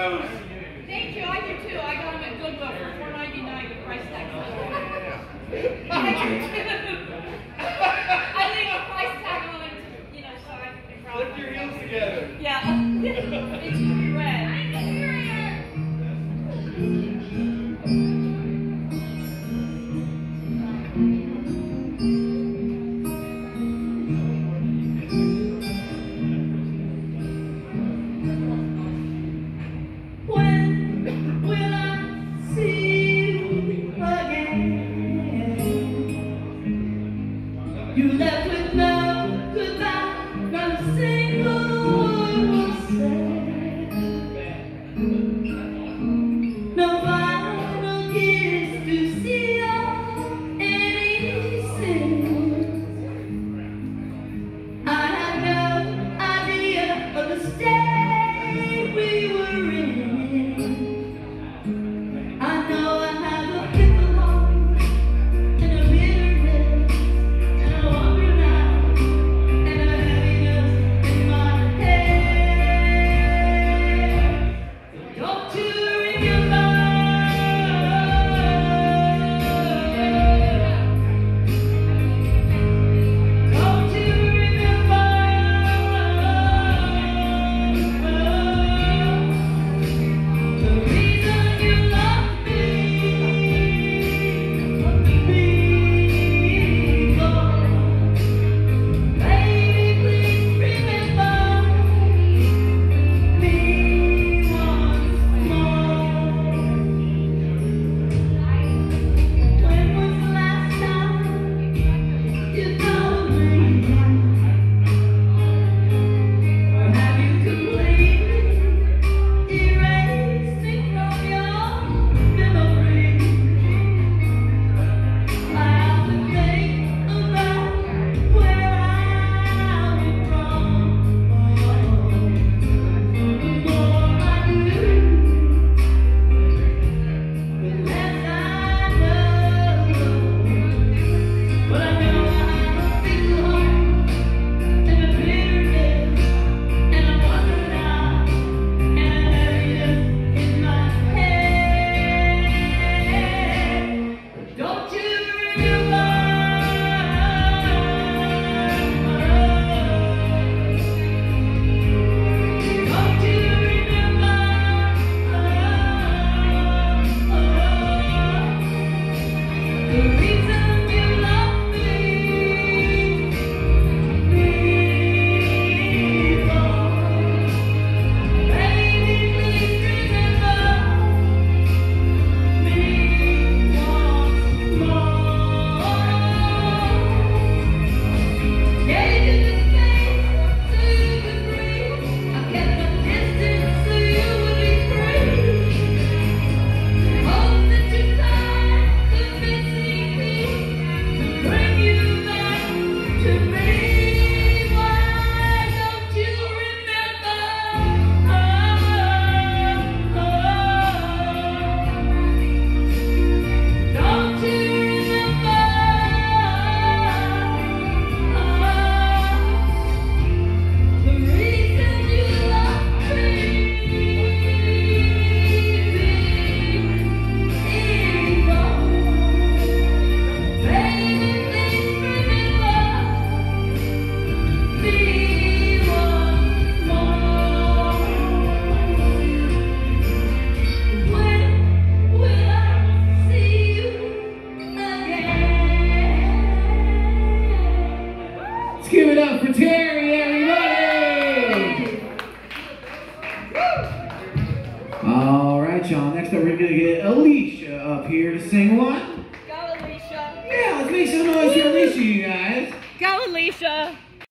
those. Thank you, I do too. I got them at Goodwill for $4.99 with price tag. I think a price tag on it, you know, so I can probably. Lift your heels together. Yeah. It's red. You left with no goodbye, not a single word was said. No final kiss to seal any sin. I had no idea of the state we were in. I know I have a fickle heart and a bitterness. Let's give it up for Terri, everybody! All right, y'all. Next up, we're going to get Alicia up here to sing one. Go, Alicia. Yeah, let's make some noise for Alicia, you guys. Go, Alicia.